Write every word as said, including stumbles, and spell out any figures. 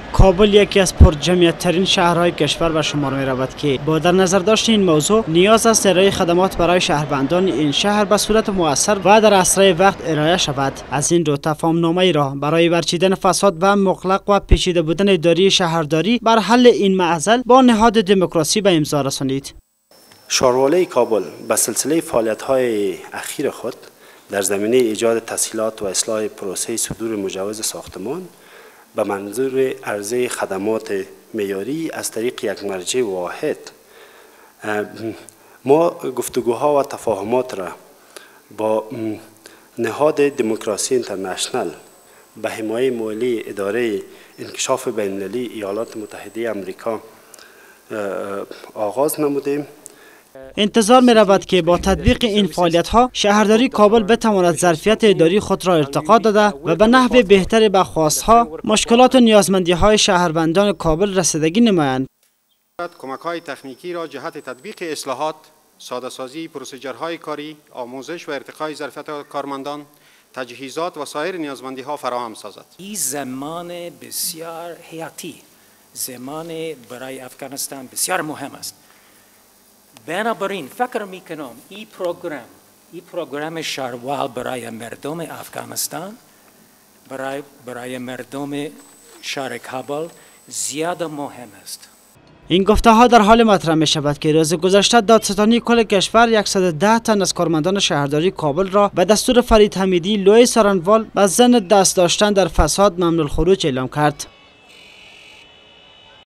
کابل یکی از پرجمعیت ترین شهرهای کشور به شمار می رود که با در نظر داشت این موضوع نیاز است ارائه خدمات برای شهروندان این شهر به صورت مؤثر و در اسرع وقت ارائه شود. از این رو تفاهم‌نامه را برای برچیدن فساد و مغلق و پیچیده بودن اداری شهرداری بر حل این معضل با نهاد دموکراسی به امضا رسانید. شارواله کابل به سلسله فعالیت‌های اخیر خود در زمینه ایجاد تسهیلات و اصلاح پروسه صدور مجوز ساختمان به منظور عرضه خدمات معیاری از طریق یک مرجع واحد، ما گفتگوها و تفاهمات را با نهاد دموکراسی اینترنشنال به حمایت مالی اداره انکشاف بین‌المللی ایالات متحده آمریکا آغاز نمودیم. انتظار می رود که با تطبیق این فعالیت ها شهرداری کابل بتواند ظرفیت اداری خود را ارتقا داده و به نحو بهتری به خواست ها، مشکلات و نیازمندی های شهروندان کابل رسیدگی نمایند. کمک های تکنیکی را جهت تطبیق اصلاحات، ساده سازی پروسیجرهای کاری، آموزش و ارتقای ظرفیت کارمندان، تجهیزات و سایر نیازمندی ها فراهم سازد. این زمان بسیار حیاتی، زمان برای افغانستان بسیار مهم است. بنابراین فکر میکنم این پروگرام این پروگرام شاروال برای مردم افغانستان، برای برای مردم شهر کابل زیاد مهم است. این گفته ها در حال مطرح می شود که روز گذشته دادستانی کل کشور صد و ده تن از کارمندان شهرداری کابل را به دستور فرید حمیدی لوی سارنوال به ضمن دست داشتن در فساد ممنوع الخروج اعلام کرد.